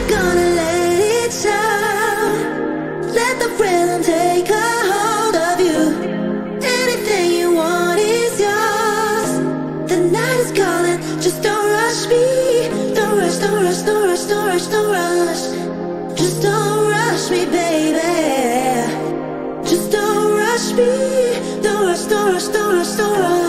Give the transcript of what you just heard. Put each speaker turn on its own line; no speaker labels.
gonna let it shout. Let the rhythm take a hold of you. Anything you want is yours. The night is calling, just don't rush me. Don't rush, don't rush, don't rush, don't rush, don't rush. Just don't rush me, baby. Just don't rush me. Don't rush, don't rush, don't rush, don't rush.